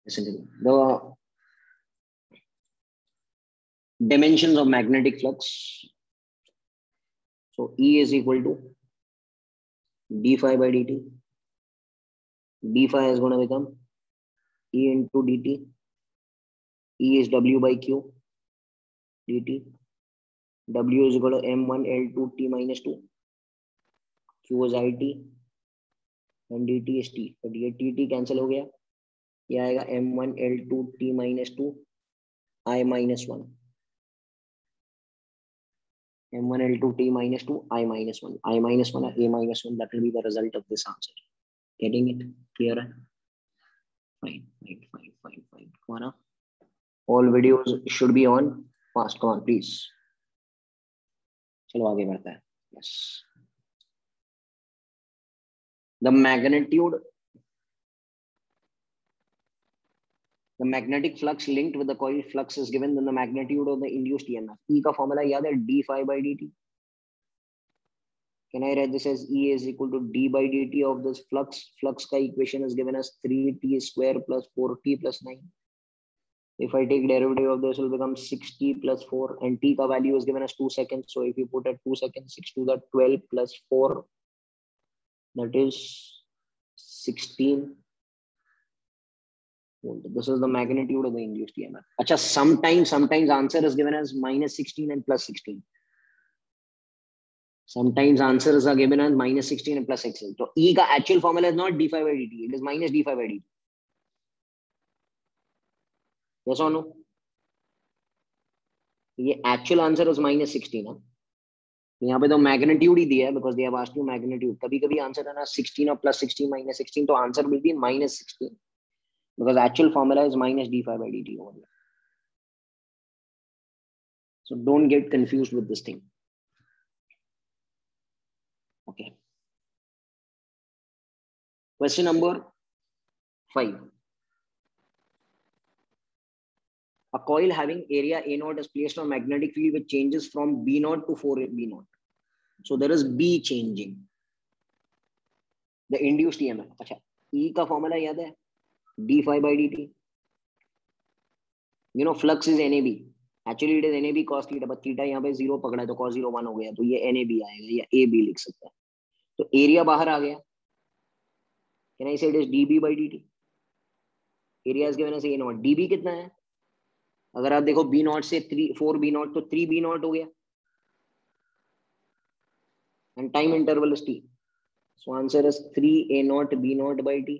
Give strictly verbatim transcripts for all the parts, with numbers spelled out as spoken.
Listen to me. The dimensions of magnetic flux. So E is equal to d phi by dt. D phi is going to become E into dt. E is W by Q dt. W is equal to M one L two T minus two. Q is I T and dt is T. But ये T T cancel हो गया. ये आएगा M one L two T minus two I minus one. M one L two T minus two I minus one. I minus one, A minus one. That will be the result of this answer. Getting it? Clear? Fine, fine, fine, fine, fine. Come on. All videos should be on. Fast, come on, please. चलो आगे बढ़ता है. Yes. The magnitude, the magnetic flux linked with the coil flux is given, then the magnitude of the induced E M F. E का formula याद है, d phi by dt. Can I write this as E is equal to d by dt of this flux? Flux का equation is given as three t square plus four t plus nine. If I take derivative of this, will become six t plus four, and t का value is given as two seconds. So if you put at two seconds, six to the twelve plus four, that is sixteen. This is the magnitude of the induced E M F. Acha, sometimes, sometimes answer is given as minus sixteen and plus sixteen. Sometimes answers are given as minus sixteen and plus sixteen. So E ka actual formula is not d phi by dt. It is minus d phi by dt. Yes or no? ये actual answer is minus sixteen. Huh? यहाँ पे तो magnitude ही दिया है because they have asked you magnitude. कभी कभी answer है ना sixteen or plus sixteen minus sixteen, तो answer will be minus sixteen because actual formula is minus d phi by dt over here. So don't get confused with this thing. Okay. Question number five. A coil having area A naught is placed on magnetic field which changes from B naught to four B naught. So there is B changing. The induced E M F. अच्छा, E का formula याद है? D phi by dt. You know flux is N A B. Actually it is N A B cos theta, but theta यहाँ पे zero पकड़ा है तो cos zero one हो गया, तो ये N A B आएगा या A B लिख सकता है. तो area बाहर आ गया. Can I say it is D B by dt? Area is given as A naught. D B कितना है? अगर आप देखो B naught से three four B naught तो three B naught हो गया. And time interval is T. So answer is three A naught B naught by T.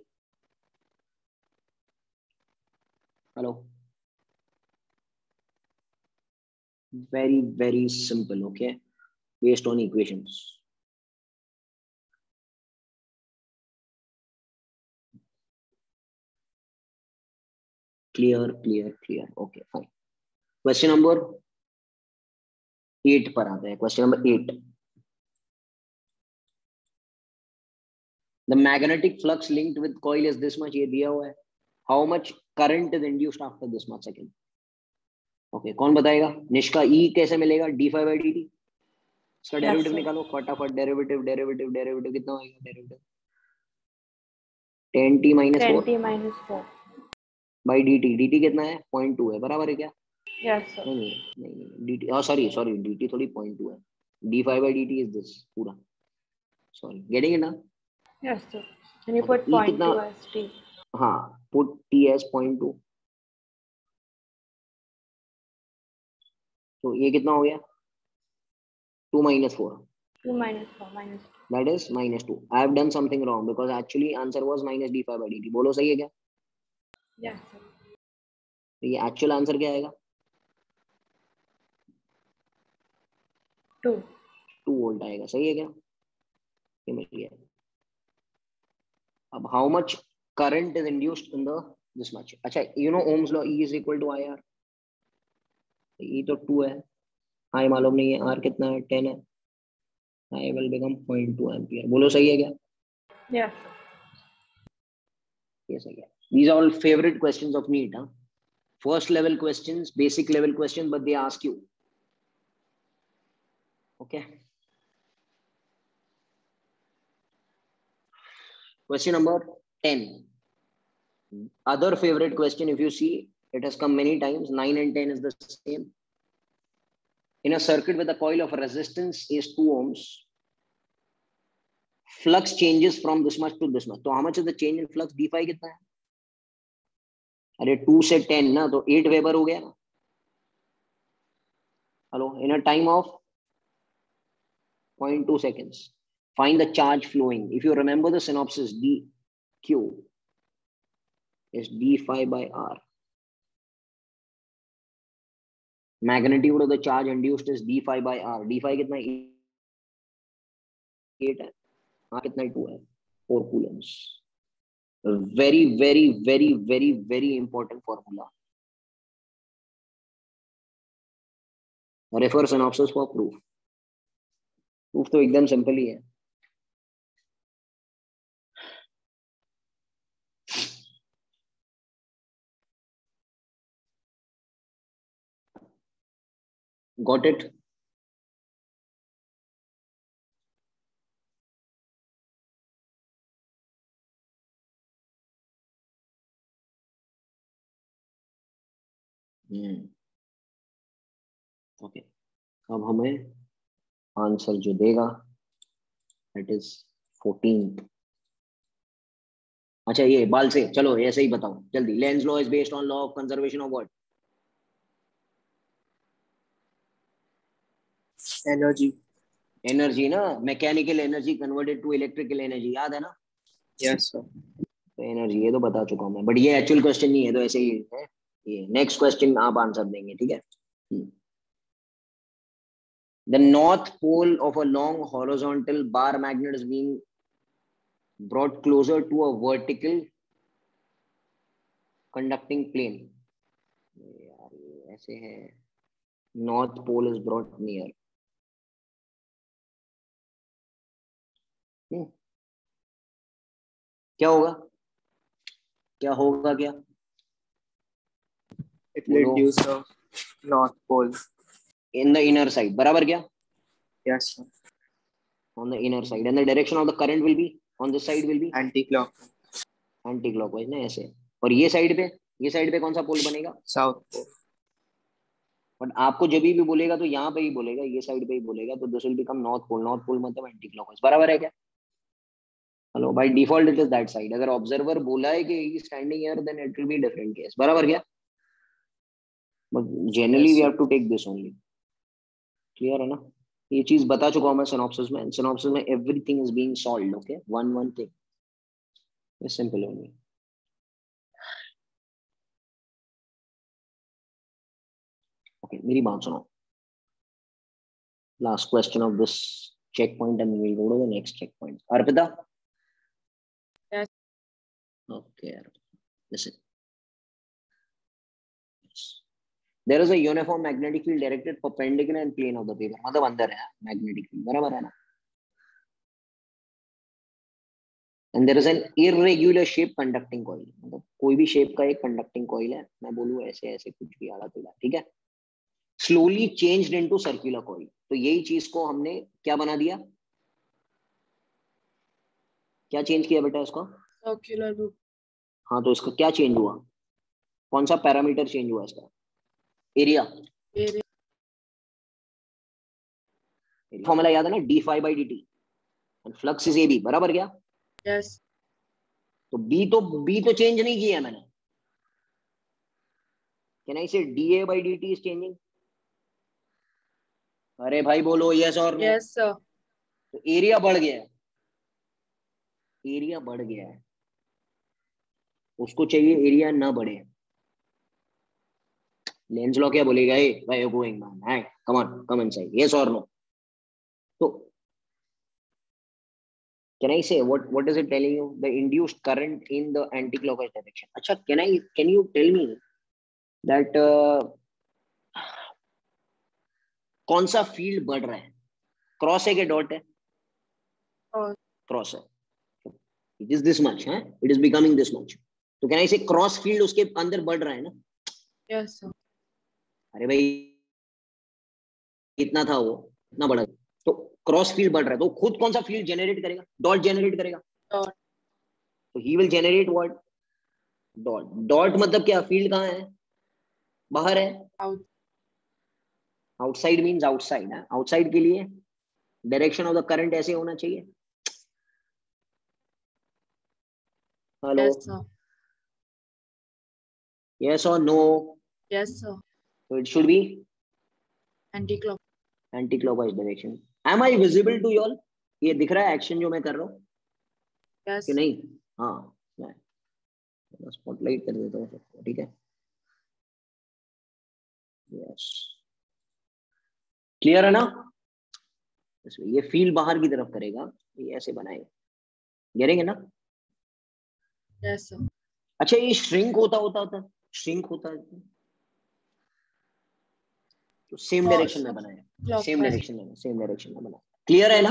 Hello. Very, very simple, okay? Based on equations. Clear, clear, clear. Okay, fine. Question number eight पर आते हैं. Question number eight. The magnetic flux linked with coil is this much. ये दिया हुआ है. How much current is induced after this much second? Okay, कौन बताएगा? Nishka, E कैसे मिलेगा? D phi by dt. इसका डेरिवेटिव yes, निकालो फटाफट. डेरिवेटिव डेरिवेटिव डेरिवेटिव कितना होगा? Derivative ten t minus four. ten t minus four by dt. dt कितना है? zero point two है. बराबर है क्या? Yes sir. नहीं नहीं नहीं dt. Oh sorry sorry dt थोड़ी zero point two है. D phi by dt is this पूरा. Sorry, getting it now? Yes sir. Can you put zero point two as t? हाँ, put t as zero point two. तो ये कितना हो गया? two minus four. two minus four minus two. That is minus two. I have done something wrong because actually answer was minus d phi by dt. बोलो सही है क्या? Yes sir. तो ये actual answer क्या आएगा? two. two volt आएगा. सही है क्या? ये मिल गया. अब how much current is induced in the this much? अच्छा, you know Ohm's law, E is equal to I R. E तो two है. I मालूम नहीं है. R कितना है? ten है. I will become zero point two ampere. बोलो सही है क्या? Yes. Yes, I get. These are all favorite questions of NEET. Huh? First level questions, basic level questions, but they ask you. Okay. Question number ten. Other favorite question, if you see, it has come many times. nine and ten is the same. In a circuit with a coil of resistance is two ohms, flux changes from this much to this much. So how much is the change in flux? d phi कितना है? अरे two से ten ना, तो eight weber हो गया ना. Hello, in a time of zero point two seconds, find the charge flowing. If you remember the synopsis, dq is d phi by r. Magnitude of the charge induced is d phi by r. d phi कितना है? eight है. r कितना है? two है. four coulombs. Very, very, very, very, very important formula. Refer synopsis for proof. Proof तो एकदम simple ही है. Got it? Hmm. Okay. अब हमें आंसर जो देगा that is fourteenth. अच्छा ये बाल से चलो ऐसे ही बताओ जल्दी. Lenz law is based on law of conservation of what? Energy. Energy ना, mechanical energy converted to electrical energy. याद है ना? Yes sir. एनर्जी ये तो बता चुका हूं मैं, बट ये एक्चुअल क्वेश्चन नहीं है, तो ऐसे ही है. ये नेक्स्ट क्वेश्चन आप आंसर देंगे, ठीक है? The north pole of a long horizontal bar magnet is being brought closer to a vertical conducting plane. यार ये ऐसे है. North pole is brought near. hmm. क्या होगा? क्या होगा क्या? It will induce the north pole. In the inner side. बराबर क्या? Yes sir. On the inner side. And the direction of the current will be on this side will be Anti-clockwise. Anti-clockwise ना ऐसे. और ये side पे, ये side पे कौन सा पोल बनेगा? South pole. बट आपको जब भी बोलेगा तो यहाँ पे ही बोलेगा, ये साइड पे ही बोलेगा, तो this will become north pole. North pole मतलब एंटी क्लॉकवाइज. बराबर है क्या? Hello, by default it is that side. अगर ऑब्जर्वर बोला है कि he standing here then it will be different case. बराबर क्या? But generally we have to take this only. Clear है ना? ये चीज बता चुका हूं मैं सिनॉप्सिस में. सिनॉप्सिस में everything is being solved. Okay, one one thing is simple only. Okay, मेरी बात सुनो. Last question of this checkpoint and we'll go to the next checkpoint. Arpita? Yes. Okay, listen. There is a uniform magnetic field directed perpendicular and plane of the paper. मतलब अंदर है magnetic field. बराबर है ना? And there is an irregular shape conducting coil. मतलब कोई भी shape का एक conducting coil है. मैं बोलूँ ऐसे ऐसे कुछ भी आला तुला, ठीक है? Slowly changed into circular coil. तो यही चीज को हमने क्या बना दिया? क्या चेंज किया बेटा इसको? Circular loop. हाँ, तो इसका क्या चेंज हुआ? कौन सा पैरामीटर चेंज हुआ इसका? एरिया. फॉर्मूला याद है ना? D phi by D T and flux is A B. बराबर क्या? यस. तो बी तो बी तो चेंज नहीं किया मैंने. Can I say D A by D T is changing? अरे भाई बोलो यस और नो. Yes sir. तो एरिया बढ़ गया है. एरिया बढ़ गया है. उसको चाहिए एरिया ना बढ़े. लेंस लॉ क्या बोलेगा? ए भाई you going man, hi come on come inside. Yes और नो? तो can I say what what is it telling you? The induced current in the anti-clockwise direction. अच्छा, can I can you tell me that uh, कौन सा field बढ़ रहा है? Cross है कि डॉट है? क्रॉस है. इट इज दिस मच है. It is becoming this much. तो can I say cross field उसके अंदर बढ़ रहा है ना? Yes sir. अरे भाई इतना था, वो इतना बढ़ा, तो क्रॉस फील्ड बढ़ रहा है, तो खुद कौन सा फील्ड जनरेट करेगा? डॉट जनरेट करेगा. डॉट. तो he will generate what? Dot dot मतलब क्या, फील्ड कहाँ है, बाहर है, Out. आउटसाइड मीन्स आउटसाइड है, आउटसाइड के लिए डायरेक्शन ऑफ द करंट ऐसे होना चाहिए। Hello, Yes, sir. यस और नो, Yes, sir. तो it should be Anti-clock. Anti clockwise direction. Am I visible to you all, ये दिख रहा है एक्शन जो मैं कर रहा हूँ Yes. कि नहीं? हाँ, मैं स्पॉटलाइट कर देता हूँ सबको, ठीक है। यस, क्लियर है ना? ये फील्ड बाहर की तरफ करेगा, ये ऐसे बनाएगा, गिरेंगे ना? Yes, sir. अच्छा, ये श्रिंक होता होता होता श्रिंक होता है तो सेम डायरेक्शन में बनाया, सेम Clockwise. डायरेक्शन में सेम डायरेक्शन में बनाया, क्लियर है ना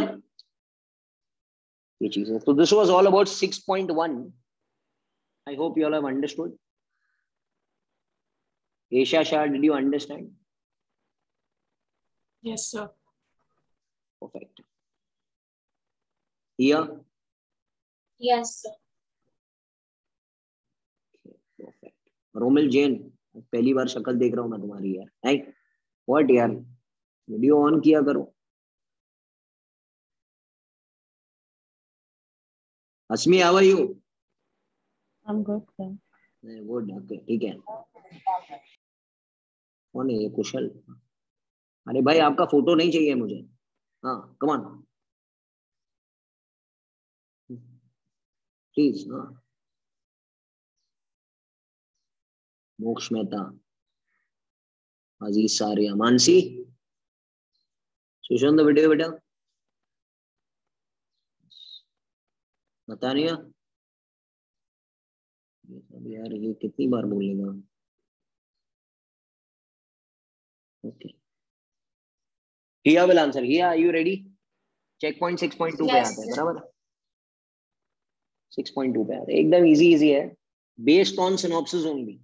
ये चीज है? तो this was all about six point one. I hope you all have understood. Esha Shah, did you understand? Yes, sir. Perfect. Here? Yes, sir. Perfect. Romil Jain, पहली बार शक्ल देख रहा हूं मैं तुम्हारी यार। है व्हाट यार, वीडियो ऑन किया करो। Asmi, how are you? I'm good, sir. Good, okay, ठीक है। कौन है ये कुशल? अरे भाई, आपका फोटो नहीं चाहिए मुझे। हाँ, कम ऑन प्लीज। हाँ, मोक्ष मेहता, अजीज सारिया, मानसी, सुशांत वीडियो बेटा, बता नहीं यार, यार ये कितनी बार बोलेगा। Okay, Hiya will answer. Hiya, are you ready? Check point six point two पे Yes, आते हैं, sir. बराबर? सिक्स पॉइंट टू पे आते हैं, एकदम इजी इजी है। Based on synopsis only,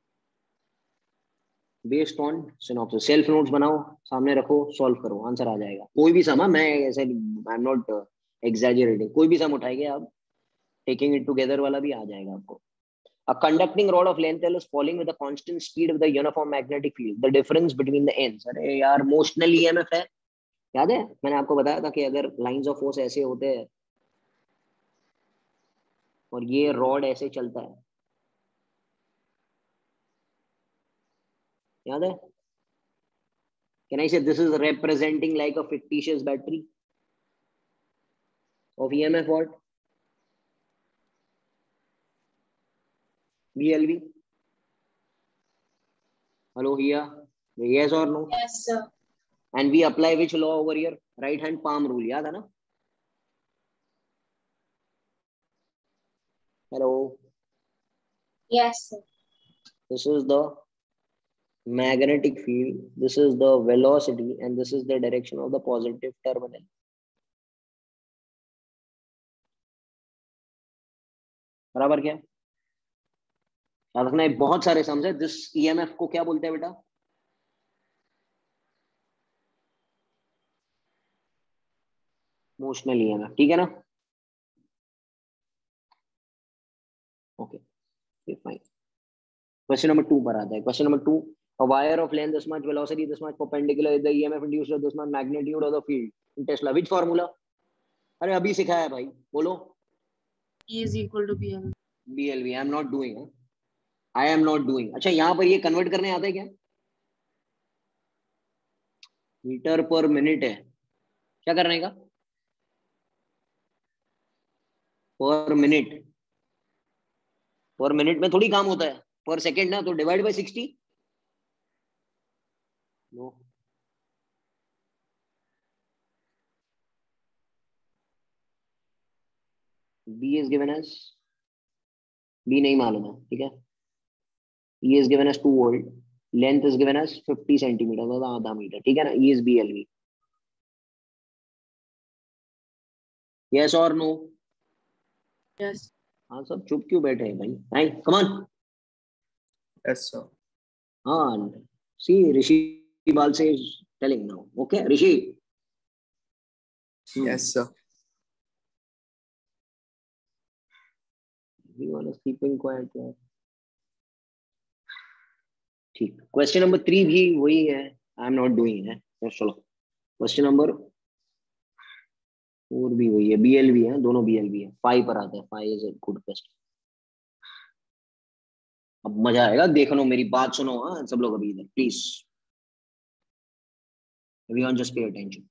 based on synopsis. Self notes बनाओ, सामने रखो, सॉल्व करो, आंसर आ जाएगा। कोई भी सम, मैं ऐसे आई एम नॉट एग्जैजरेटिंग, कोई भी सम उठाएंगे आप, टेकिंग इट टुगेदर वाला भी आ जाएगा आपको। A conducting rod of length L is falling with a constant speed with a uniform magnetic field. The difference between the ends, अरे यार मोशनल E M F है, याद है? मैंने आपको बताया था कि अगर लाइंस ऑफ फोर्स ऐसे होते हैं और ये रॉड ऐसे चलता है, याद है? Can I say this is representing like a fictitious battery of E M F what? B L V. Hello here. Yes or no? Yes, sir. And we apply which law over here? Right hand palm rule, याद है ना? Hello. Yes, sir. This is the magnetic field, this is the velocity, and this is the direction of the positive terminal. बराबर क्या? याद रखना, बहुत सारे sums है। दिस ईएमएफ को क्या बोलते हैं बेटा? मोशनल ईएमएफ, ठीक है ना? Okay, fine. Question number two पर आता है। Question number two, a wire of length this much, velocity this much, perpendicular is the E M F induced at this much, magnitude of the field in Tesla, which formula? अरे अभी सिखाया है भाई, बोलो। E is equal to B L. B L V, I am not doing, I am not doing। अच्छा, यहाँ पर ये कन्वर्ट करने आता है क्या? मीटर पर मिनट है, क्या करने का? पर मिनट, पर मिनट में थोड़ी काम होता है, पर सेकंड ना, तो divide by sixty. No, B is given as, B नहीं मालूम है, ठीक है। E is given as two volt, length is given as fifty centimetre, मतलब आधा मीटर, ठीक है ना। E is B L V. Yes और नो? Yes. हाँ, सब चुप क्यों बैठे हैं भाई? नहीं, कम ऑन। Yes, sir. हाँ, सी ऋषि बाल से telling now, okay Rishi. Yes, sir. Everyone is keeping quiet here. ठीक, क्वेश्चन नंबर थ्री भी वही है, आई एम नॉट डूइंग है। चलो क्वेश्चन नंबर फोर भी वही है, बीएलबी है, दोनों बीएलबी है। फाइव पर आते हैं, five is a good question. अब मजा आएगा, देख लो मेरी बात सुनो। हाँ सब लोग अभी इधर please, everyone just pay attention.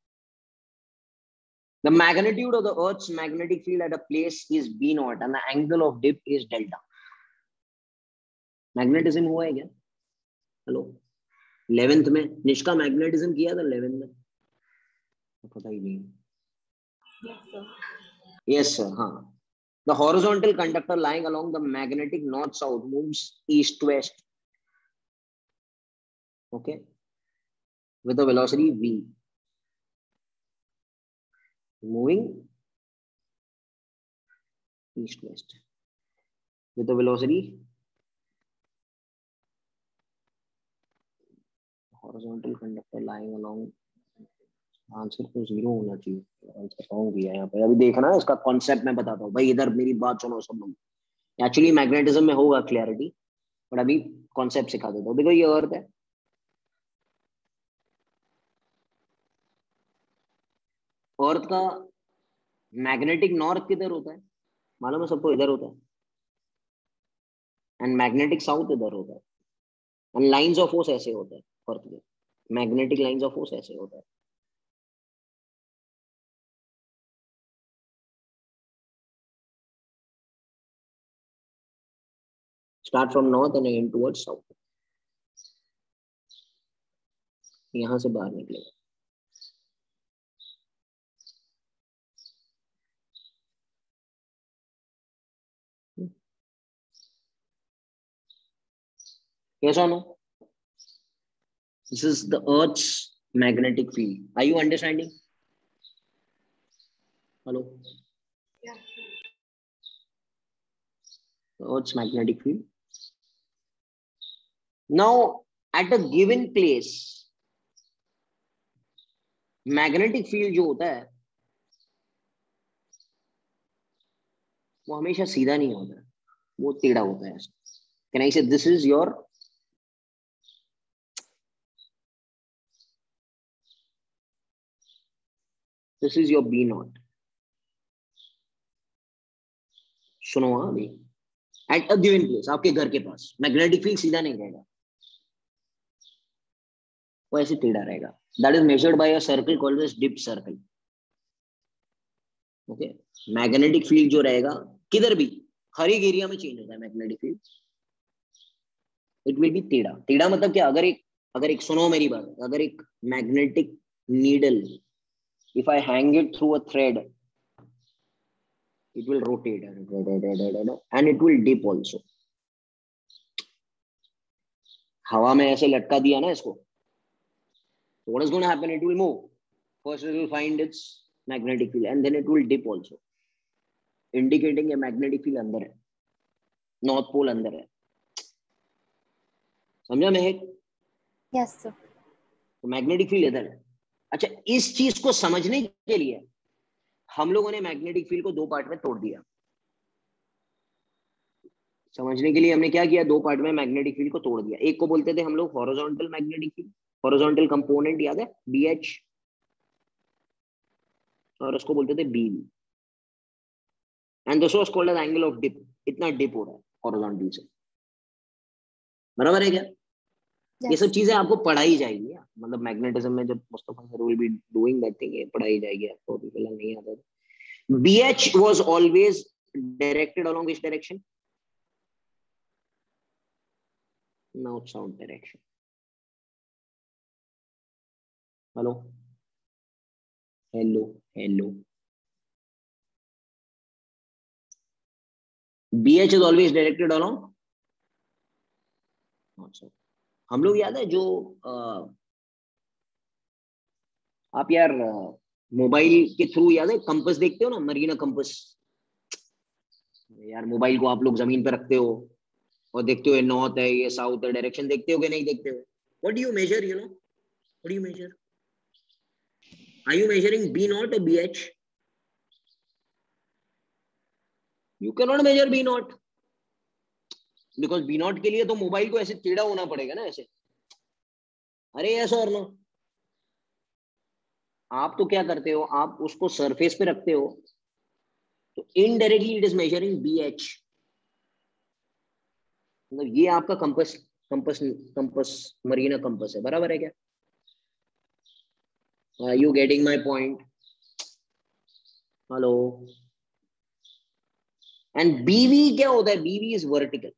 The magnitude of the Earth's magnetic field at a place is B naught and the angle of dip is delta. Magnetism हुआ है क्या? हेलो, इलेवेंथ में निष्का मैग्नेटिज्म किया था इलेवेंथ में, पता ही नहीं। यस सर, हाँ। The horizontal conductor lying along the magnetic north-south moves east-west, okay, with a velocity v, moving east-west with a velocity, horizontal conductor lying along, answer तो zero होना चाहिए, आंसर रॉन्ग दिया है यहाँ पे। अभी देखना है इसका कॉन्सेप्ट मैं बताता हूँ भाई, इधर मेरी बात सुनो सब लोग। एक्चुअली मैग्नेटिज्म में होगा क्लैरिटी, बट अभी कॉन्सेप्ट सिखा देता हूँ। देखो ये अर्थ है, अर्थ का मैग्नेटिक नॉर्थ किधर होता है मालूम है सबको? इधर होता है। एंड मैग्नेटिक साउथ इधर होता है। एंड लाइंस ऑफ फोर्स ऐसे होता है अर्थ के, मैग्नेटिक लाइंस ऑफ फोर्स ऐसे होता है। Start from north end end towards south, यहां से बाहर निकलेगा। Yes or no? This is the Earth's magnetic field. Are you understanding? Hello? Yeah. The Earth's magnetic field. Now, at a given place, magnetic field जो होता है वो हमेशा सीधा नहीं होता है, वो टेढ़ा होता है। Can I say this is your this is your B naught. सुनो अभी, एट अ गिवन प्लेस, आपके घर के पास मैग्नेटिक फील्ड सीधा नहीं रहेगा, वो ऐसे टेढ़ा रहेगा। That is measured by a circle called as dip circle. Okay, magnetic field जो रहेगा किधर भी, हर एक एरिया में चेंज होता है magnetic field, it will be टेढ़ा। टेढ़ा मतलब क्या? अगर एक अगर एक सुनो मेरी बात, अगर एक magnetic needle, if I hang it through a thread, it will rotate and it will dip also. हवा में ऐसे लटका दिया ना इसको, so what is going to happen? It will move. First it will find its magnetic field and then it will dip also, indicating a magnetic field अंदर है, north pole अंदर है। समझा महक? Yes, sir. तो मैग्नेटिक फील्ड इधर है। अच्छा, इस चीज को समझने के लिए हम लोगों ने मैग्नेटिक फील्ड को दो पार्ट में तोड़ दिया। समझने के लिए हमने क्या किया? दो पार्ट में मैग्नेटिक फील्ड को तोड़ दिया। एक को बोलते थे हम लोग horizontal magnetic field, horizontal component याद है, बी एच, और उसको बोलते थे B V. And this was called as angle of dip. इतना डिप हो रहा है हॉरिजॉन्टल से, बराबर है क्या? Yes. ये सब चीजें आपको पढ़ाई जाएगी, मतलब मैग्नेटिज्म में जब Mustafa sir will be doing that thing, ये पढ़ाई जाएगी आपको, अभी नहीं आता था। BH was always directed along which direction? North south direction. Hello hello hello, BH is always directed along north south. हम लोग याद है जो आ, आप यार मोबाइल के थ्रू याद है कंपास देखते हो ना, मरीना कंपास, यार मोबाइल को आप लोग जमीन पे रखते हो और देखते हो ये नॉर्थ है, ये साउथ है, डायरेक्शन देखते हो कि नहीं देखते हो? What do you measure? You know what do you measure? Are you measuring B naught और BH? You cannot measure B naught. Because B naught के लिए तो मोबाइल को ऐसे टेढ़ा होना पड़ेगा ना, ऐसे। अरे यस और नो? आप तो क्या करते हो, आप उसको सरफेस पे रखते हो, तो indirectly it is measuring B H. मतलब ये आपका कंपस कंपस कंपस मरीना कंपस है, बराबर है क्या? Are you getting my point? Hello. And BV क्या होता है? बीवी इज वर्टिकल।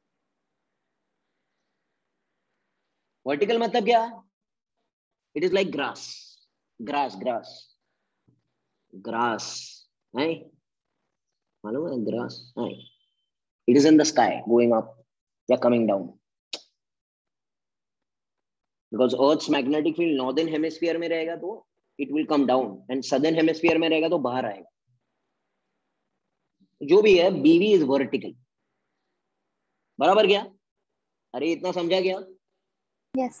वर्टिकल मतलब क्या? It is like grass, grass grass grass है, मालूम है? ग्रास है। It is in the sky going up या coming down, because earth's magnetic field northern hemisphere में रहेगा तो it will come down, and southern hemisphere में रहेगा तो बाहर आएगा। जो भी है, बीवी इज वर्टिकल, बराबर क्या? अरे इतना समझा क्या? यस।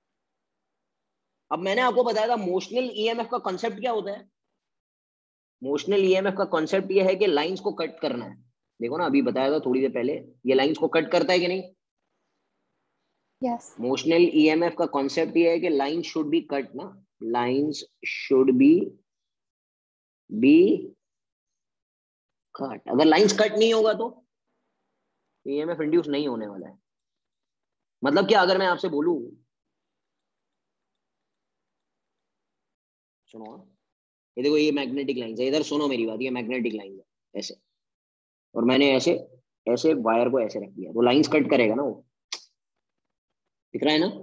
अब मैंने आपको बताया था मोशनल ईएमएफ का कॉन्सेप्ट क्या होता है। मोशनल ईएमएफ का कॉन्सेप्ट ये है कि लाइंस को कट करना है। देखो ना, अभी बताया था थोड़ी देर पहले, ये लाइंस को कट करता है कि नहीं? यस। मोशनल ईएमएफ का कॉन्सेप्ट ये है कि लाइन शुड बी कट ना, lines should be be cut. अगर लाइंस कट नहीं होगा तो ईएमएफ इंड्यूस नहीं होने वाला है। मतलब क्या? अगर मैं आपसे बोलूं, सुनो, ये देखो, ये मैग्नेटिक लाइंस है, इधर सुनो मेरी बात, ये मैग्नेटिक लाइन है ऐसे, और मैंने ऐसे ऐसे वायर को ऐसे रख दिया, तो लाइंस कट करेगा ना वो, दिख रहा है ना?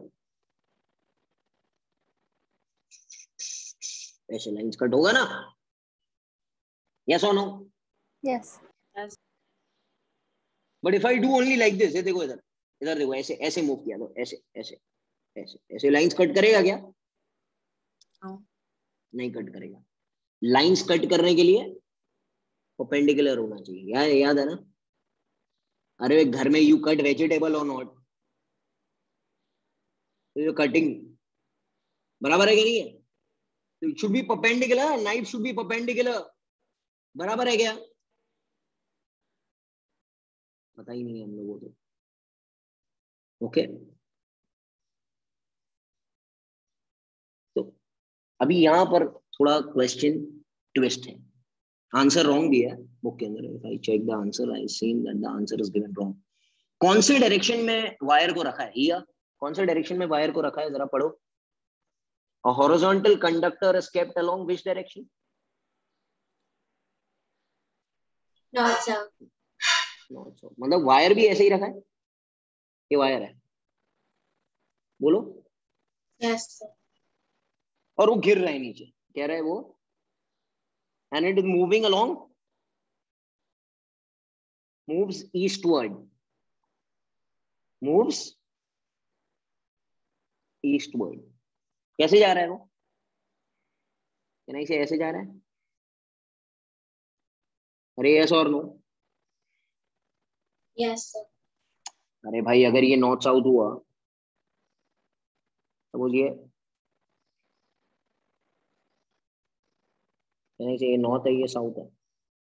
ऐसे लाइंस कट होगा ना? यस और no? Yes. Yes. But if I do only like this, ये देखो इधर, इधर देखो, ऐसे ऐसे मूव किया तो ऐसे ऐसे ऐसे ऐसे लाइंस कट करेगा क्या? No. नहीं कट करेगा। लाइंस कट करने के लिए परपेंडिकुलर होना चाहिए, याद याद है ना? अरे घर में यू कट वेजिटेबल और नॉट, कटिंग बराबर है कि नहीं है? तो it should be perpendicular, knife should be perpendicular, बराबर है क्या? पता ही नहीं है हम लोगों को। ओके, तो अभी यहां पर थोड़ा क्वेश्चन ट्विस्ट है, आंसर रॉन्ग भी है बुक के अंदर। If I check the answer, I seen that the answer is given wrong. कौन से डायरेक्शन में वायर को रखा है? या कौन से डायरेक्शन में वायर को रखा है, जरा पढ़ो। A horizontal conductor is kept along which direction? North south. North south. मतलब वायर भी ऐसे ही रखा है? ये वायर है, बोलो। Yes, sir. और वो गिर रहा है नीचे, कह रहा है वो, and it is moving along, moves eastward, moves eastward। कैसे जा रहा है वो? नहीं से ऐसे जा रहा है? अरे यस और नो? Yes, sir. अरे भाई, अगर ये नॉर्थ साउथ हुआ तो बोलिए, नहीं से ये नॉर्थ है, ये साउथ है,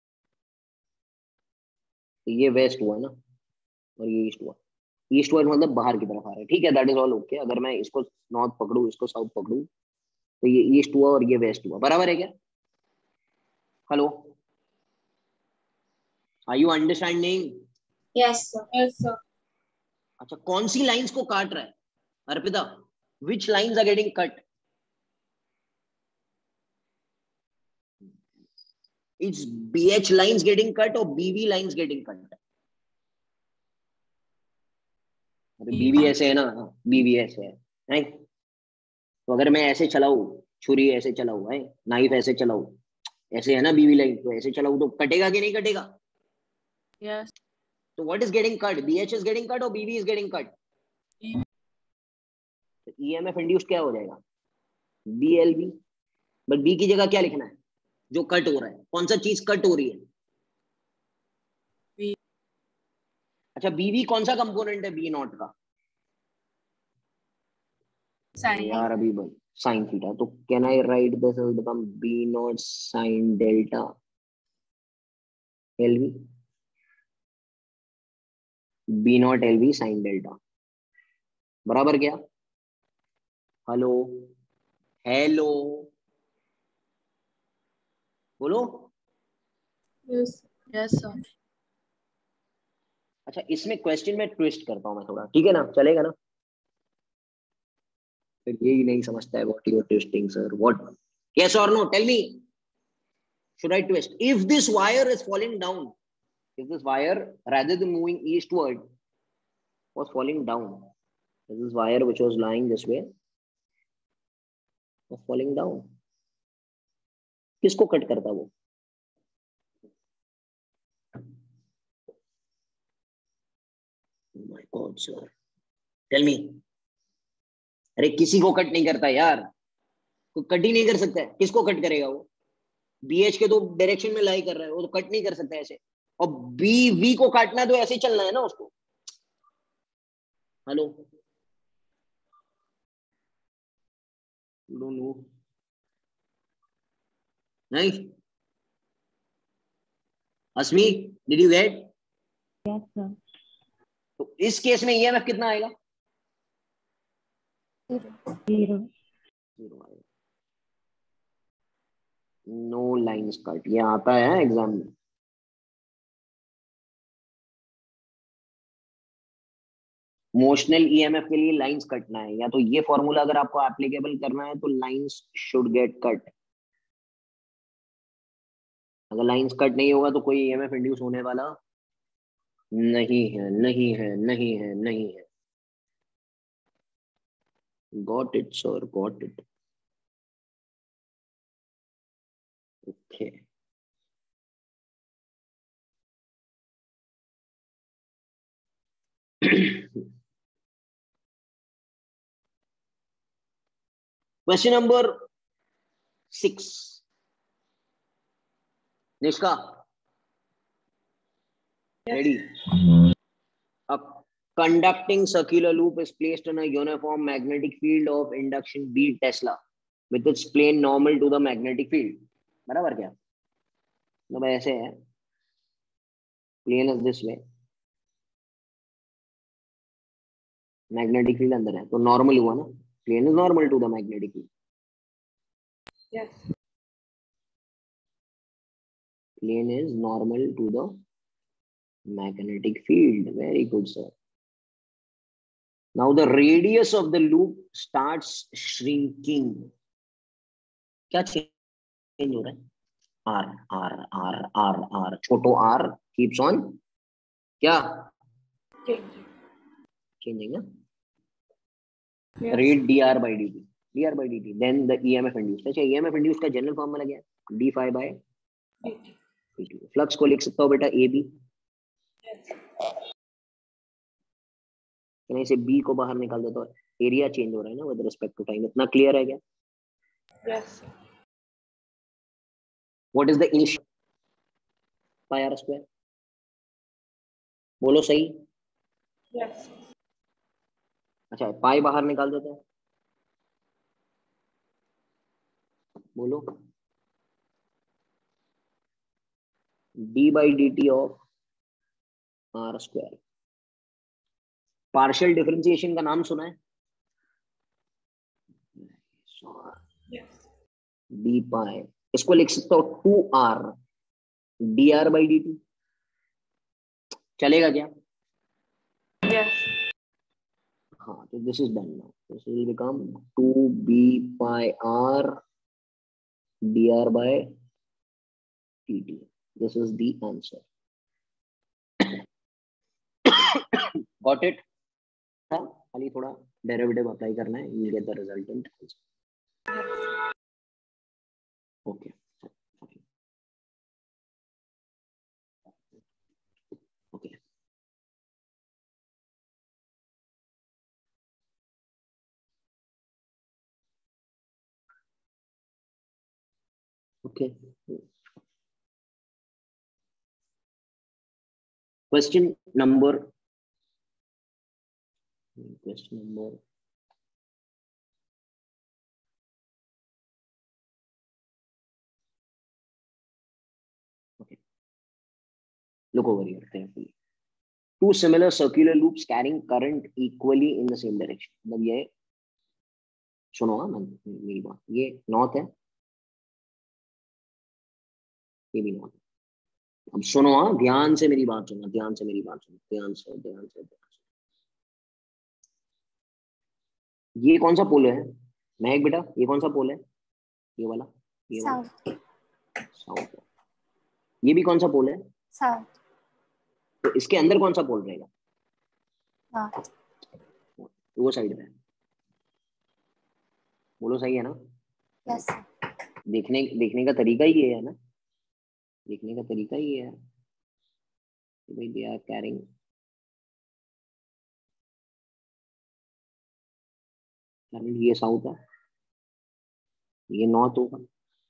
तो ये वेस्ट हुआ ना, और ये ईस्ट हुआ। ईस्ट वर्ड मतलब बाहर की तरफ आ रहा है, ठीक है, दैट इज ऑल ओके। अगर मैं इसको नॉर्थ पकड़ू, इसको साउथ पकड़ू, तो ये ईस्ट हुआ और ये वेस्ट हुआ, बराबर है क्या? Hello, are you understanding? Yes, sir. Yes, sir. अच्छा, कौन सी लाइंस को काट रहा है Arpita? Which lines are getting cut? It's BH lines getting cut और बीवी लाइंस गेटिंग कट। अरे बीवी ऐसे है ना, बीवी ऐसे है, नहीं? तो अगर मैं ऐसे चलाऊ, छुरी ऐसे चलाऊ है, नाइफ ऐसे चलाऊ, ऐसे है ना बीवी लाइन, तो ऐसे चलाऊ तो कटेगा कि नहीं कटेगा? Yes. तो what is getting cut? BH is getting cut और BV is getting cut. EMF induced क्या हो जाएगा? बीएलबी। बट बी की जगह क्या लिखना है जो कट हो रहा है? कौन सा चीज कट हो रही है? B. अच्छा, बीवी कौन सा कंपोनेंट है बी नॉट का? Sin. यार अभी भाई, साइन थीटा। तो can I write this will become B naught sine delta LV. B naught L B sine delta बराबर क्या? हेलो हेलो बोलो। Yes. Yes, sir. अच्छा इसमें क्वेश्चन में ट्विस्ट करता हूं मैं थोड़ा, ठीक है ना, चलेगा ना? फिर यही नहीं समझता है what you are twisting sir, what? Yes और no, tell me, should I twist? If this wire is falling down, if this wire rather than moving eastward was falling down, if this wire which was lying this way was falling down, किसको cut करता वो? My God, sir. Tell me. अरे किसी को cut नहीं करता यार, कोई कट ही नहीं कर सकता है, किसको कट करेगा वो? बीएच के तो डायरेक्शन में लाई कर रहा है, वो तो कट नहीं कर सकता ऐसे। और बी वी को काटना तो ऐसे ही चलना है ना उसको। हेलो नो नहीं Asmi, did you get? Yes, sir. तो इस केस में ईएमएफ कितना आएगा? Zero. जीरो आएगा। नो लाइन्स कट, ये आता है एग्जाम में। मोशनल ईएमएफ के लिए लाइंस कटना है, या तो ये फॉर्मूला अगर आपको एप्लीकेबल करना है तो लाइंस शुड गेट कट। अगर लाइंस कट नहीं होगा तो कोई ईएमएफ इंड्यूस होने वाला नहीं है, नहीं है, नहीं है, नहीं है। Got it sir, got it. Okay question number six Nishka, ready? A conducting circular loop is placed in a uniform magnetic field of induction B Tesla with its plane normal to the magnetic field. बराबर क्या? मतलब ऐसे है, plane is this way, magnetic field अंदर है, तो normal हुआ ना, plane is normal to the magnetic field. Yes. Plane is normal to the magnetic field. Very good, sir. Now the radius of the loop starts shrinking. क्या change हो रहा है? R, R, R, R, R. छोटो R keeps on क्या changing? ना? Yes. Rate dr by dt, dr by dt. Then the E M F induced. अच्छा E M F induced का general formula क्या है? d phi by dt. Flux को लिख सकता हो बेटा A B। इसे B को बाहर निकाल दो तो एरिया चेंज हो रहा है ना विद रिस्पेक्ट टू टाइम। इतना क्लियर है क्या? Yes. What is the initial pi r square? बोलो सही। Yes. अच्छा पाई बाहर निकाल देते हैं, बोलो। d by dt of r square। Partial differentiation का नाम सुना है? Yes. d पाई, इसको लिख सकता हो two r dr by dt। चलेगा क्या? Yes. हाँ तो this is done now, this will become two b pi r dr by dt। This is the answer. Got it? खाली थोड़ा डेरिवेटिव अप्लाई करना है, you get the resultant answer. Okay okay okay. Question number question number okay, look over here carefully. two similar circular loops carrying current equally in the same direction. मतलब ये सुनो हाँ मेरी बात, ये नॉर्थ है, ये भी नॉर्थ है. अब सुनो हाँ, ध्यान से मेरी बात सुनो, ध्यान से मेरी बात सुनो, ध्यान से ध्यान से ध्यान से. ये कौन सा पोल है महक बेटा, ये कौन सा पोल है? ये वाला, ये वाला साउथ. साउथ. ये भी कौन सा पोल है? साउथ. तो इसके अंदर कौन सा पोल रहेगा? नॉर्थ. वो साइड में. बोलो सही है ना? यस. देखने देखने का तरीका ही ये है ना, देखने का तरीका ही ये है भाई. दे आर कैरिंग, ये साउथ है, ये नॉर्थ होगा,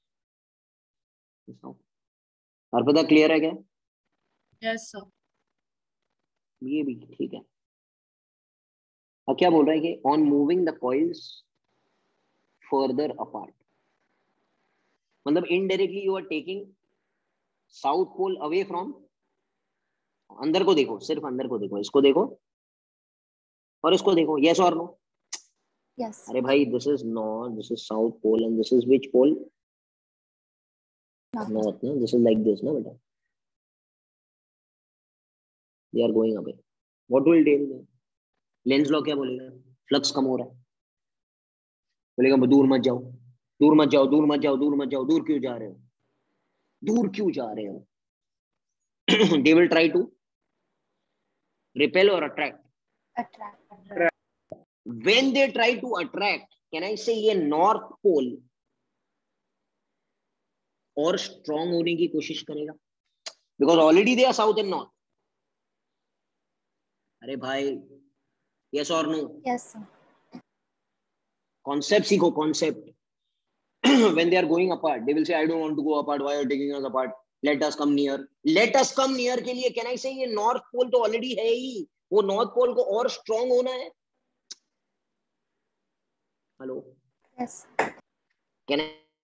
साउथ. और पता क्लियर है क्या? Yes, sir. ये भी ठीक है. अब क्या बोल रहा है कि on moving the coils further apart, मतलब indirectly you are taking south pole away from. अंदर को देखो, सिर्फ अंदर को देखो, इसको देखो और इसको देखो. यस और नो? यस. अरे भाई, this is north, this is south pole and this is which pole? North ना. दिस इज लाइक दिस ना बेटा. They are going away. What will tell me? Lenz law क्या बोलेगा? फ्लक्स कम हो रहा है. बोलेगा दूर मत जाओ, दूर मत जाओ, दूर मत जाओ, दूर मत जाओ. दूर क्यों जा रहे हो? दूर क्यों जा रहे हो? They will try to repel or attract. Attract. When they try to attract, can I say ये north pole और strong होने की कोशिश करेगा? Because already they are south and north. अरे भाई, yes or no? Yes. Concept सीखो, concept. When they are going apart, they will say, I don't want to go apart. Why are you taking us apart? Let us come near. Let us come near के लिए can I say ये north pole तो already है ही, वो north pole को और strong होना है. Hello, yes. can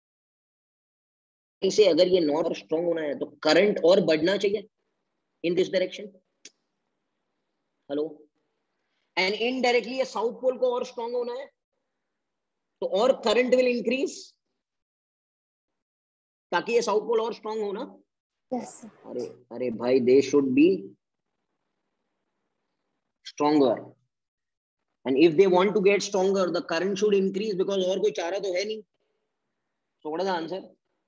I say अगर ये नॉर्थ और स्ट्रॉन्ग होना है तो करंट और बढ़ना चाहिए in this direction. Hello. And indirectly ये साउथ पोल को और स्ट्रॉन्ग होना है तो और करंट विल इंक्रीज ताकि ये साउथ पोल और स्ट्रॉन्ग हो ना. यस. अरे अरे भाई, they should be stronger and if they want to get stronger the current should increase because और कोई चारा तो है नहीं. So what is the answer?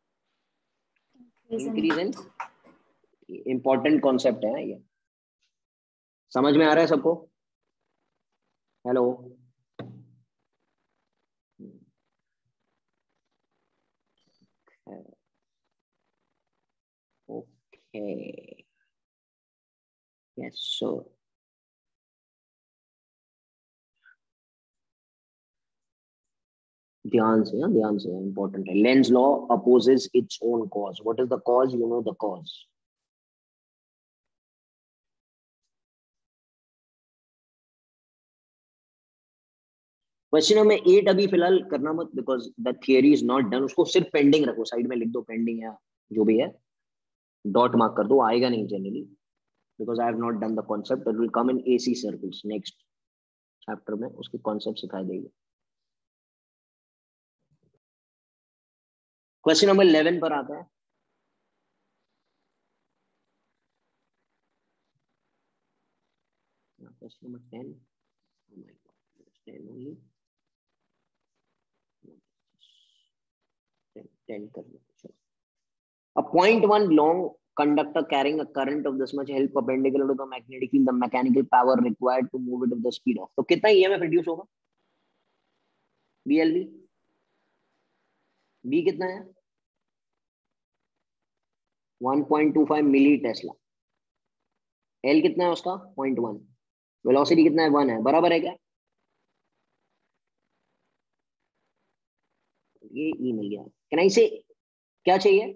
Increase in. Important concept है ये. समझ में आ रहा है सबको? हेलो. Okay. Yes, sir. ध्यान से, हाँ ध्यान से, important है. Len's law opposes its own cause. What is the cause? You know the cause. Question number eight अभी फिलहाल करना मत because the theory is not done. उसको सिर्फ पेंडिंग रखो, साइड में लिख दो पेंडिंग या जो भी है, डॉट मार्क कर दो. आएगा नहीं generally because I have not done the concept. It will come in AC circles next chapter में, उसके कॉन्सेप्ट सिखाई देगी. क्वेश्चन नंबर इलेवन पर आता है. Question number ten. Oh my God, ten only. ten कर लो. चलो. A point one long conductor carrying a current of this much held perpendicular to the magnetic field, the mechanical power required to move it with the speed of. तो कितना E M F produce होगा? B L V. B कितना है? one point two five milli tesla. L कितना है उसका? zero point one. Velocity कितना है? one है. बराबर है क्या? ये E मिल गया. कैन आई से क्या चाहिए?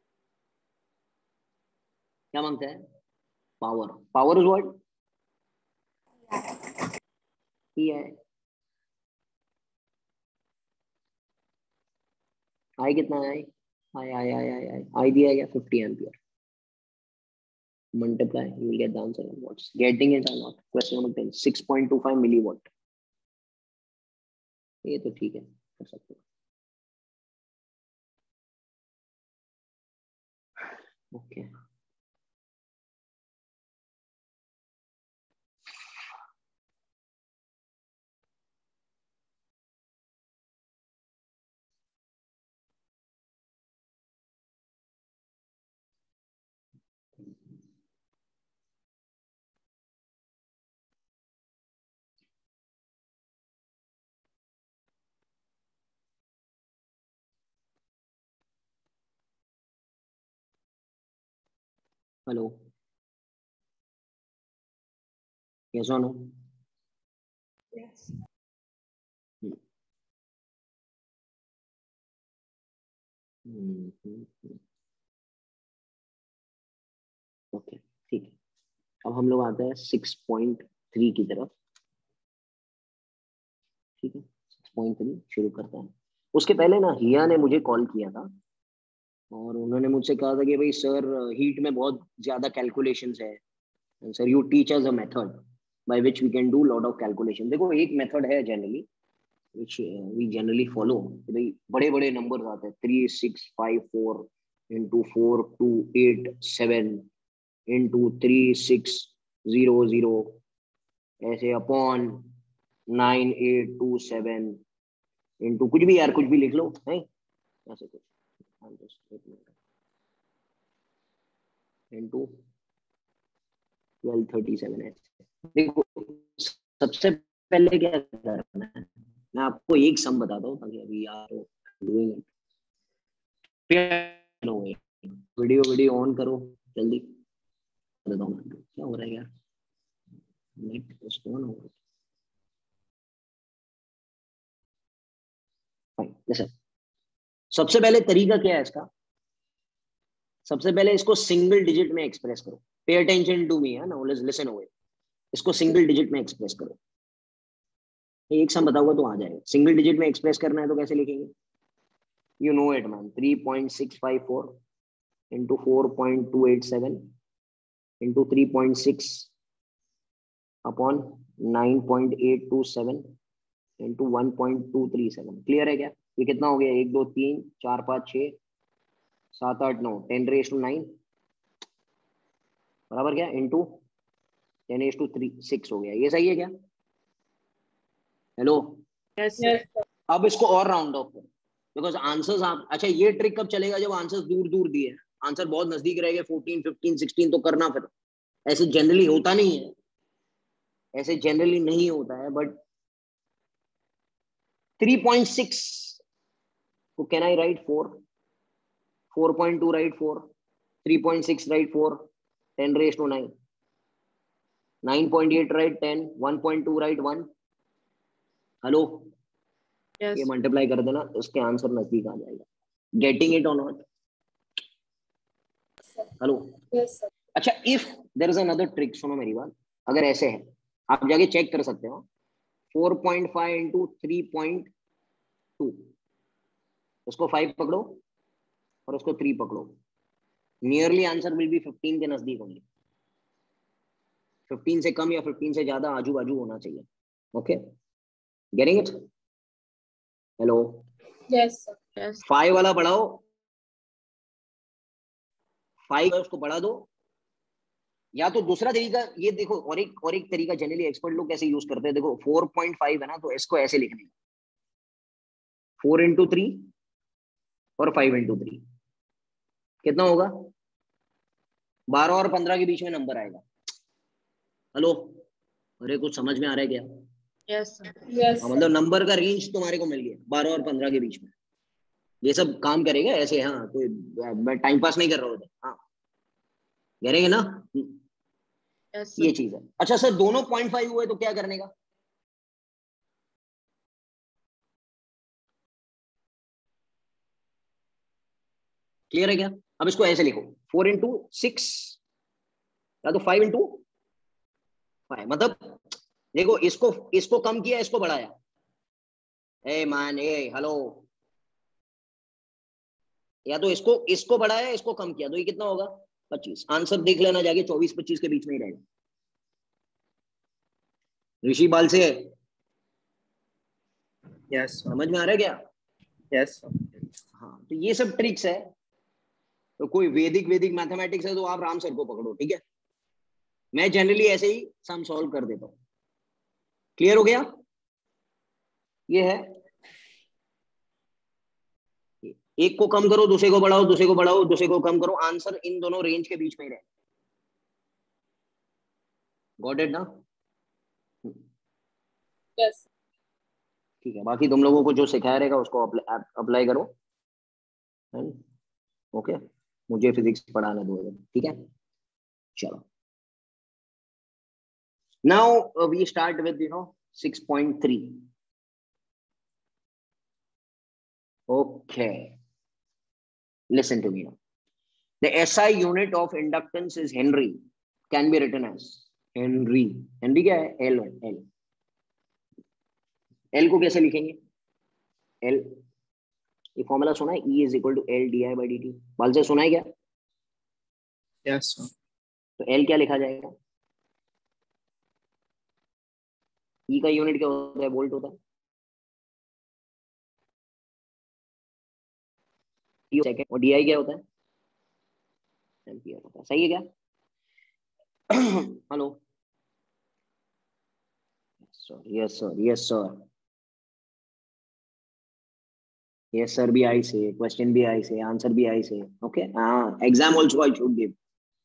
क्या मांगता है? Power. Power is what? E है. आई कितना है? आई आई आई आई आई आई दिया गया fifty ampere. multiply, you will get the answer in watts. Getting it or not? Question number ten, six point two five milliwatt. ये तो ठीक है, कर सकते हो. Okay. Hello. Yes or no? Yes. Hmm. Hmm. Hmm. Okay, ठीक है. अब हम लोग आते हैं सिक्स पॉइंट थ्री की तरफ. ठीक है, सिक्स पॉइंट थ्री शुरू करते हैं. उसके पहले ना हिया ने मुझे कॉल किया था और उन्होंने मुझसे कहा था कि भाई सर हीट में बहुत ज्यादा कैलकुलेशंस है, sir you teach us a method by which we can do lot of calculation. देखो एक मेथड है generally which we generally follow. भाई बड़े बड़े नंबर्स आते हैं, three six five four into four two eight seven into three six zero zero ऐसे upon nine eight two seven into कुछ भी यार, कुछ भी लिख लो है ऐसे कुछ इंटू ट्वेल्व थर्टी सेवन ऐसे. देखो सबसे पहले क्या करना है, मैं आपको एक सम बताता हूँ ताकि अभी यार doing it. Video video on करो जल्दी. बताओ क्या हो रहा है यार, नेट पोस्टपोन हो रहा है. फाइन, जैसे सबसे पहले तरीका क्या है इसका, सबसे पहले इसको सिंगल डिजिट में एक्सप्रेस करो. पे अटेंशन टू मी है ना, लिसन ओवर. इसको सिंगल डिजिट में एक्सप्रेस करो. एक सम बताऊंगा तो आ जाएगा. सिंगल डिजिट में एक्सप्रेस करना है तो कैसे लिखेंगे, you know it man. Three point six five four into four point two eight seven into three point six upon nine point eight two seven into one point two three seven. Clear है क्या? ये कितना हो गया, एक दो तीन चार पाँच छः सात आठ नौ, टेन रेस टू नाइन बराबर क्या, into ten raise to three six हो गया. ये सही है क्या? हेलो. Yes, sir. अब इसको और राउंड ऑफ करो बिकॉज आंसर्स आप, अच्छा ये ट्रिक कब चलेगा, जब आंसर्स दूर दूर दिए हैं. आंसर बहुत नजदीक रहेगा फोर्टीन फिफ्टीन सिक्सटीन तो करना, फिर ऐसे जनरली होता नहीं है, ऐसे जनरली नहीं होता है. बट थ्री पॉइंट सिक्स को can I write four, four point two write four, three point six write four, ten raise to nine, nine point eight write ten, one point two write one. Hello. Yes. ये multiply कर देना, उसके answer नजदीक आ जाएगा. Getting it और नॉट? Hello. Yes, sir. अच्छा, if there is another trick, सुनो मेरी बात. अगर ऐसे है, आप जाके चेक कर सकते हो. Four point five into three point two, उसको फाइव पकड़ो और उसको थ्री पकड़ो. Nearly answer will be fifteen के नजदीक होंगे. फिफ्टीन से कम या फिफ्टीन से ज्यादा आजू बाजू होना चाहिए. Okay, getting it? Hello. Yes, sir. Yes. Five वाला बढ़ाओ, फाइव उसको बढ़ा दो. या तो दूसरा तरीका ये देखो, और एक और एक तरीका जनरली एक्सपर्ट लोग कैसे यूज करते हैं. देखो फोर पॉइंट फाइव है ना, तो इसको ऐसे लिखने का, फोर इंटू थ्री और फाइव इंटू थ्री कितना होगा, बारह और पंद्रह के बीच में नंबर आएगा. हेलो. अरे कुछ समझ में आ रहा है क्या? Yes, sir. Yes. हाँ, मतलब नंबर का रेंज तुम्हारे को मिल गया बारह और पंद्रह के बीच में. ये सब काम करेगा ऐसे. हाँ, कोई मैं टाइम पास नहीं कर रहा हूँ. हाँ, करेंगे ना. Yes, sir. ये चीज है. अच्छा सर, दोनों पॉइंट फाइव हुए तो क्या करने का? क्लियर है क्या? अब इसको ऐसे लिखो, फोर इंटू सिक्स या तो फाइव इंटू फाइव. मतलब देखो, इसको इसको कम किया, इसको बढ़ाया. ए मान ए हेलो. या तो इसको इसको बढ़ाया, इसको कम किया, तो ये कितना होगा, पच्चीस। आंसर देख लेना जाके, चौबीस पच्चीस के बीच में ही रहेगा। ऋषि बाल से यस सर। समझ में आ रहा है क्या? Yes sir. हाँ, तो ये सब ट्रिक्स है। तो कोई वैदिक वैदिक मैथमेटिक्स है तो आप राम सर को पकड़ो, ठीक है? मैं जनरली ऐसे ही सम सॉल्व कर देता हूँ। क्लियर हो गया? ये है, एक को कम करो, दूसरे को बढ़ाओ, दूसरे को बढ़ाओ, दूसरे को कम करो, आंसर इन दोनों रेंज के बीच में ही रहे। गॉट इट ना? यस। ठीक है, बाकी तुम लोगों को जो सिखाया रहेगा उसको अप्लाई करो। ओके, मुझे फिजिक्स पढ़ाना दो, ठीक है? चलो, now we start with you know six point three. Okay, listen to me now. The S I unit of inductance is Henry. Can be written as Henry. Henry क्या है? L है, L. L को कैसे लिखेंगे? L, ये formula सुना है? E is equal to L di by dt. बाल से सुना है क्या? Yes sir. तो L क्या लिखा जाएगा? E का यूनिट क्या होता है? वोल्ट होता है। सेकंड, और di क्या होता है? एम्पियर होता है। सही है क्या? Hello, yes sir, yes sir, yes sir भी आई से, क्वेश्चन भी आई से, आंसर भी आई से। ओके, हाँ, exam also I should give.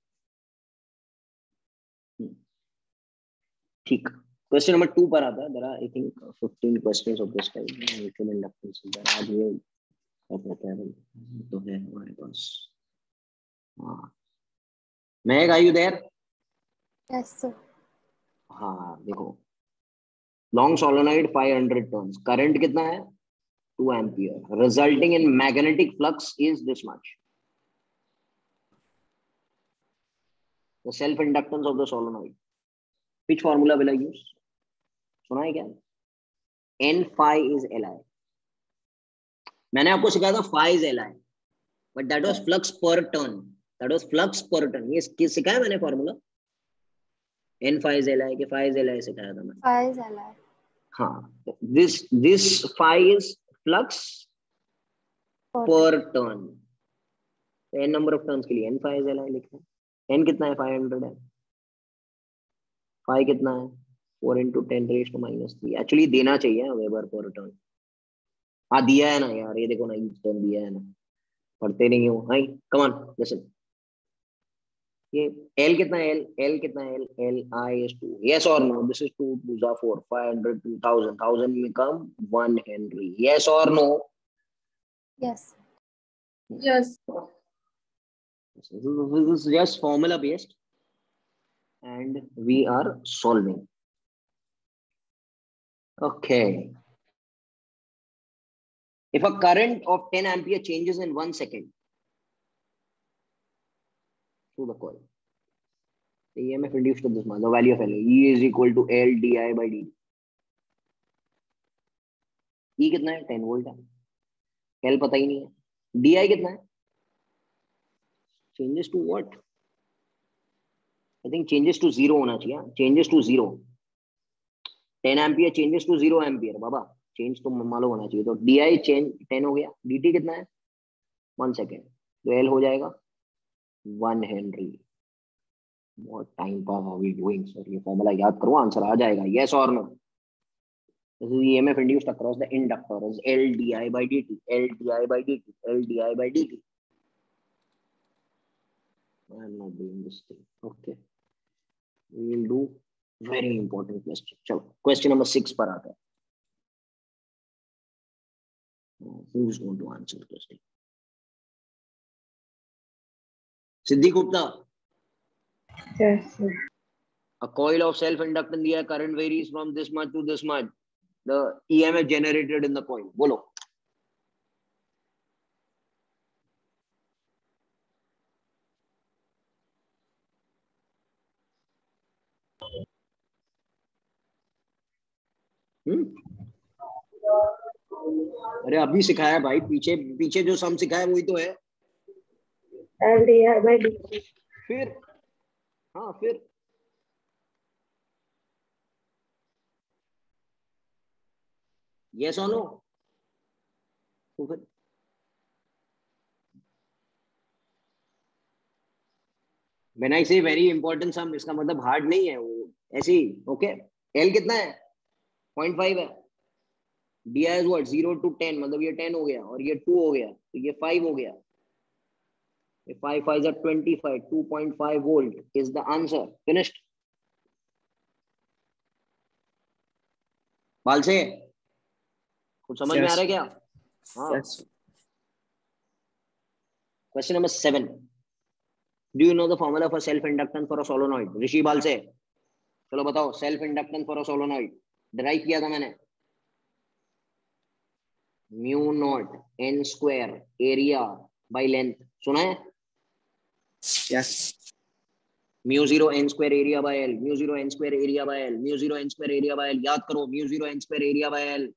ठीक, क्वेश्चन नंबर टू पर आता है। There are I think fifteen questions of this type. Mutual inductance आज ये पता है तो है हमारे पास। हाँ, Mahak, are you there? Yes sir. हाँ, देखो, long solenoid five hundred turns, current कितना है? Two ampere, resulting in magnetic flux is this much. The self inductance of the solenoid, which formula will I use? सुना है क्या? N phi is Li. मैंने आपको सिखाया था phi is Li, but that was flux per turn. That was flux per turn. ये किस सिखाया मैंने formula? N phi is Li के phi is Li सिखाया था मैंने। Phi is Li. हाँ, this this phi is flux Per per turn. तो n number of turns के लिए N phi is Li लिखना है। N कितना है? five hundred है। phi कितना है? four into ten raised to minus three. Actually देना चाहिए वेबर पर टर्न। हाँ, दिया है ना यार, ये देखो ना, ईच टर्न दिया है ना, पढ़ते नहीं हो। Hi, come on listen. ये L कितना है? L L कितना है? L L I is two. Yes or no? This is two twos are four. five hundred, two thousand, thousand become one Henry. Yes or no? Yes. Yes. This is just formula based, and we are solving. Okay. If a current of ten ampere changes in one second through the coil, the E M F induced to this much, the value of L, E is equal to L di by dt. E कितना है? ten volt है। L पता ही नहीं है। di कितना है? Changes to what? I think changes to zero होना चाहिए। Changes to zero. ten ampere changes to zero ampere, बाबा चेंज तो मालूम होना चाहिए। तो di चेंज ten हो गया। dt कितना है? वन सेकेंड, तो L हो जाएगा one henry. What time pass are we doing, sir? ये फॉर्मूला याद करो, आंसर आ जाएगा। Yes or no? This is E M F induced across the inductor is L di by dt, L di by dt, L di by dt. I am not doing this thing. Okay, we will do very important question. चलो, question number six पर आता है। Who is going to answer this thing? Siddhi Gupta. Yes, sir. A coil of self-inductance दिया, current varies from this much to this much. The E M F generated in the coil. बोलो। हम्म, अरे अभी सिखाया भाई, पीछे पीछे जो सम सिखाया वही तो है। L di by dt. फिर हाँ फिर यस और नो, तो फिर व्हेन आई से वेरी इंपॉर्टेंट सम, इसका मतलब हार्ड नहीं है वो, ऐसे ही। ओके, एल कितना है? पॉइंट फाइव है। D I is what, zero to ten, मतलब ये टेन हो गया और ये टू हो गया, तो ये फाइव हो गया। five five is twenty-five, two point five volt is the answer. Finished. बाल से कुछ समझ में आ Yes. रहा है क्या? हाँ। Yes. Question number seven. Do you know the formula for self inductance for a solenoid? ऋषि बाल से चलो बताओ, self inductance for a solenoid derive किया था मैंने। mu naught n square area by length, सुना है? Yes. mu zero n square area by L, mu zero n square area by L, mu zero n square area by L, याद करो, mu zero n square area by L.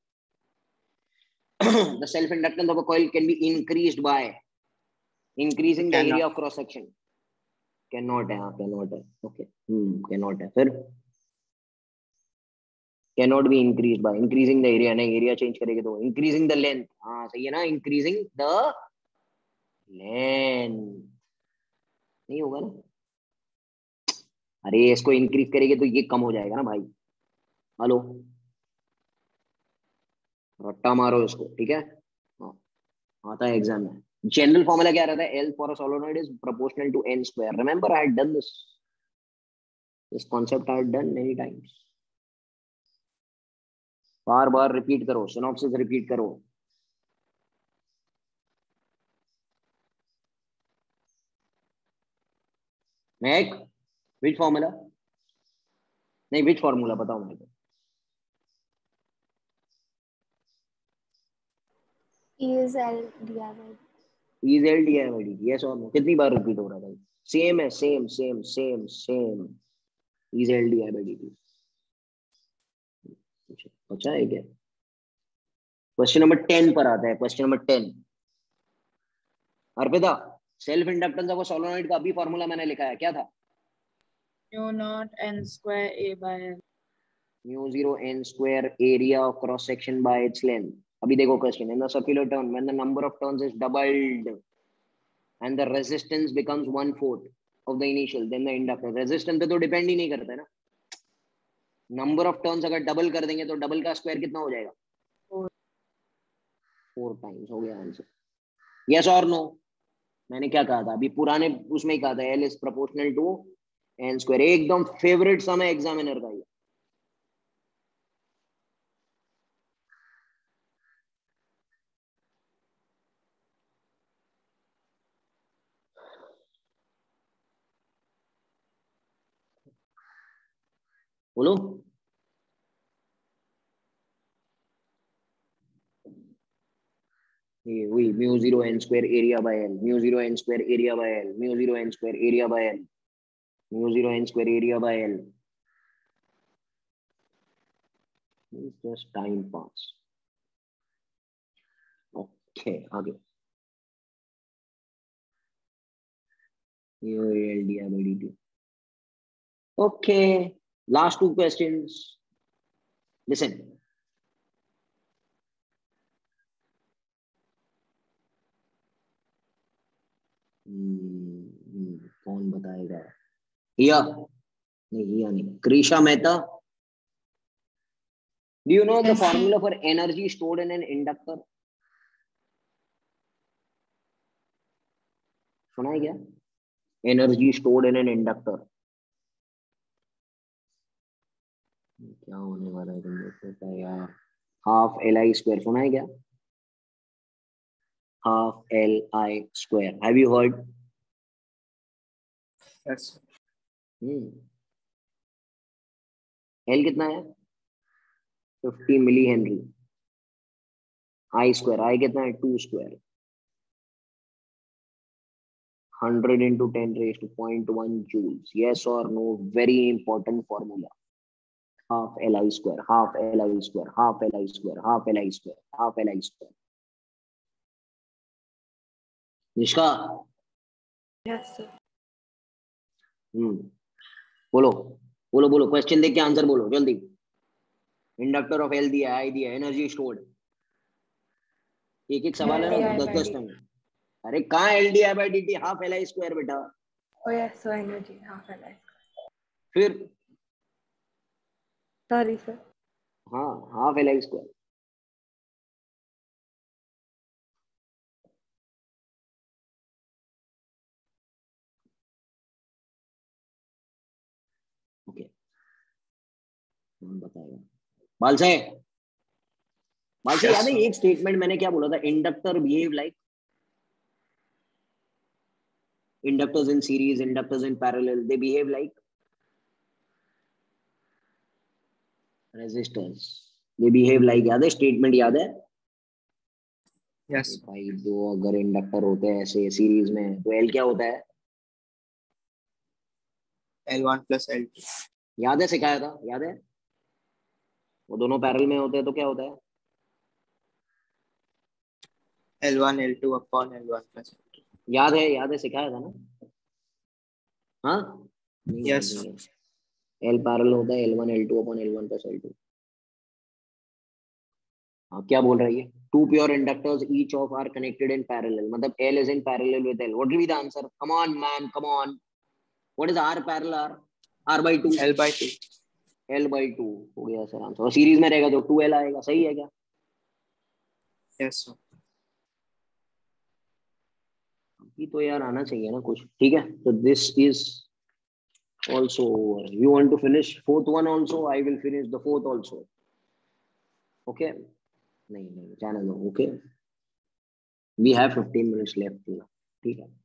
The self inductance of a coil can be increased by increasing the Cannot. area of cross section. Cannot है, हाँ cannot है, okay, hmm cannot है, फिर cannot be increased by increasing the area, नहीं area change करेंगे तो increasing the length, हाँ सही है ना, increasing the length नहीं होगा ना, अरे इसको इंक्रीज करेंगे तो ये कम हो जाएगा ना भाई। हेलो, रट्टा मारो इसको, ठीक है, हाँ आता है एग्जाम में। जनरल फॉर्मूला क्या रहता है? L for a solenoid is proportional to n square. Remember, I had done this. This concept I had done many times. बार बार रिपीट करो, सिनॉप्सिस रिपीट करो। नेक विच फॉर्मूला, नहीं विच फॉर्मूला बताओ मेरे को। E is L D I by E is L D I by D T, yes और no, कितनी बार रिपीट हो रहा है भाई? सेम है, same same same same, E is L D I by D T। अच्छा है क्या? क्वेश्चन नंबर टेन पर आता है, question number ten. Arpita, self inductance of solenoid का अभी फॉर्मूला मैंने लिखा है, क्या था? mu naught n square A by L. mu zero n square area of cross section by its length. अभी देखो question, in the circular turn when the number of turns is doubled and the resistance becomes one fourth of the initial, then the inductor, resistance पे तो depend ही नहीं करता है ना, number of turns अगर double कर देंगे तो डबल का स्क्वायर कितना हो जाएगा? Four. फोर टाइम्स हो गया आंसर। यस और नो? मैंने क्या कहा था अभी, पुराने उसमें ही कहा था, L is proportional to N square, एकदम फेवरेट समय एग्जामिनर का ये। बोलो, ये वही mu zero N square area by L, mu zero N square area by L, mu zero N square area by L, mu zero N square area by L. Just time pass. Okay आगे, ये L d I by d t. Okay, last two questions, listen. कौन बताएगा? हिया नहीं, हिया नहीं, Krisha Mehta. Do you know the Yes, sir. formula for energy stored in an inductor? सुना है क्या? Energy stored in an inductor क्या होने वाला है तुम देखो यार, हाफ एल आई स्क्वायर, सुना है क्या? Half L I square, have you heard? Yes. L कितना है? Fifty milli henry. I square, I कितना है? Two square, hundred into ten raise to point one joules. Yes और no? Very important formula, half L I square, half L I square, half L I square, half L I square, half L I square. Nishka, Yes, sir. हम्म बोलो बोलो बोलो question देख के answer बोलो जल्दी। Inductor of L दिया, आई दिया, एनर्जी स्टोर्ड। एक एक सवाल है ना, दस दस टाइम। अरे कहाँ L d I by D t, half L I square बेटा। Oh yes, so energy half L I. फिर Sorry sir. हाँ half L I square. Okay कौन बताएगा? बाल से बाल से याद है एक स्टेटमेंट मैंने क्या बोला था, inductor behave like inductors in series, inductors in parallel, they behave like resistors. They behave like, याद है स्टेटमेंट याद है? यस भाई दो अगर इंडक्टर होते हैं ऐसे सीरीज में तो एल क्या होता है? L one plus L two. याद है सिखाया था, याद है? वो दोनों पैरेलल में होते हैं तो क्या होता है? L one L two upon L one plus L two. याद है, याद है सिखाया था ना? हाँ यस एल पैरेलल होता है L one L two upon L one plus L two. हाँ क्या बोल रही है? Two pure inductors, each of are connected in parallel. मतलब L is in parallel with L. What will be the answer? Come on, man, come on. What is R parallel R? R by two. L by two. L by two हो गया sir answer. और series में रहेगा तो to L आएगा, सही है क्या? यस ये तो यार आना चाहिए ना कुछ। ठीक है, तो this is also over. You want to finish fourth one also? I will finish the fourth also. Okay? नहीं नहीं जाने दो। Okay? We have fifteen minutes left. ठीक है,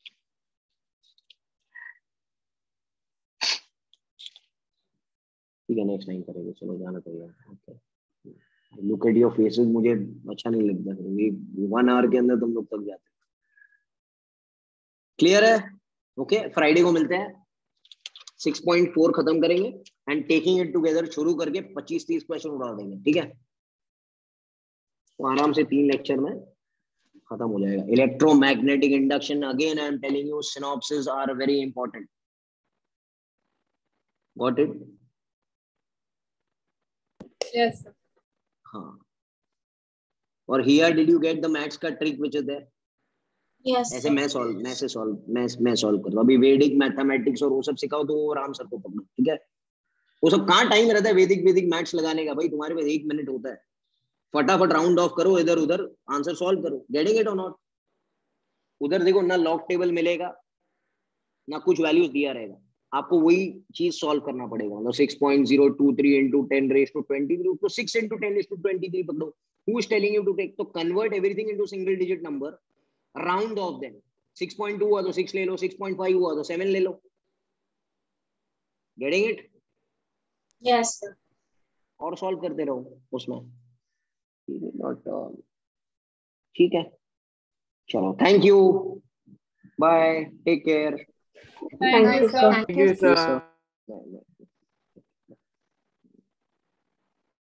ठीक है नेक्स्ट टाइम करेंगे। चलो जाना चाहिए। Okay look at your faces, मुझे अच्छा नहीं लगता ये वन आवर के अंदर तुम लोग तक जाते। क्लियर है? ओके फ्राइडे को मिलते हैं, सिक्स पॉइंट फोर खत्म करेंगे एंड टेकिंग इट टुगेदर शुरू करके पच्चीस तीस क्वेश्चन उड़ा देंगे। ठीक है, तो आराम से तीन लेक्चर में खत्म हो जाएगा। Electromagnetic induction, again I am telling you synopsis are very important. Got it? Yes. हाँ, और here did you get the maths का trick which is there? Yes. ऐसे मैं सॉल्व मैं से सॉल्व मैं मैं सॉल्व कर रहा हूं अभी। वैदिक मैथमेटिक्स और वो सब सिखाओ तो वो राम सर को पकड़ो। ठीक है, वो सब कहाँ टाइम रहता है वैदिक वैदिक मैथ्स लगाने का? भाई तुम्हारे पास एक मिनट होता है, फटाफट राउंड ऑफ करो, इधर उधर आंसर सॉल्व करो। गेटिंग इट और नॉट? उधर देखो ना लॉग टेबल मिलेगा ना कुछ वैल्यूज दिया रहेगा, आपको वही चीज सॉल्व करना पड़ेगा। मतलब six point zero two three into ten raise to twenty three, तो six into ten raise to twenty three पकड़ो। Who is telling you to take? तो convert everything into single digit number, round off them. Six point two हुआ तो six ले लो, six point five हुआ तो seven ले लो। Getting it? Yes, sir. और सॉल्व करते रहो उसमें। ठीक है, चलो thank you, bye, take care. Thank you, sir. Thank you, sir. Yes sir. Bye.